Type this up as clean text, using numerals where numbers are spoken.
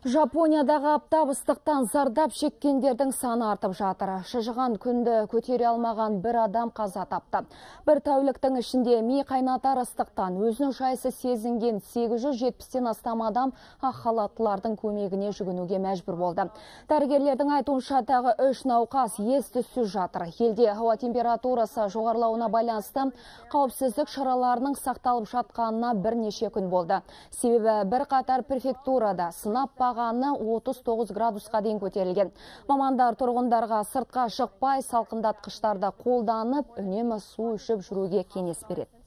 Жапониядағы аптап ыстықтан зардап шеккендердің саны артып жатыр. Шыжыған күнді көтере алмаған бір адам қаза тапты. Бір тәуліктің ішінде ми қайнатар ыстықтан өзінің жайсыз сезінген 870-тен астам адам ақ халаттылардың көмегіне жүгінуге мәжбүр болды. Дәрігерлердің айтуынша тағы 3 науқас ес-түссіз жатыр. Елде ауа температурасы жоғарылауына байланысты қауіпсіздік шараларының сақталып жатқанына бірнеше күн болды. Себебі бір қатар префектурада сынап бағаны 39 градусқа дейін көтерілген. Мамандар тұрғындарға сыртқа шықпай салқындатқыштарды қолданып, үнемі су ішіп жүруге кеңес береді.